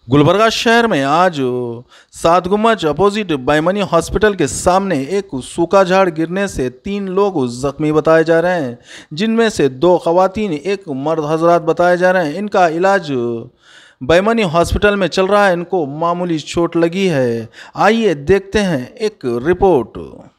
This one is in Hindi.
गुलबर्गा शहर में आज सात गुम्बज अपोजिट बैमनी हॉस्पिटल के सामने एक सूखा झाड़ गिरने से 3 लोग जख्मी बताए जा रहे हैं, जिनमें से 2 खवातीन एक मर्द हजरात बताए जा रहे हैं। इनका इलाज बैमनी हॉस्पिटल में चल रहा है। इनको मामूली चोट लगी है। आइए देखते हैं एक रिपोर्ट।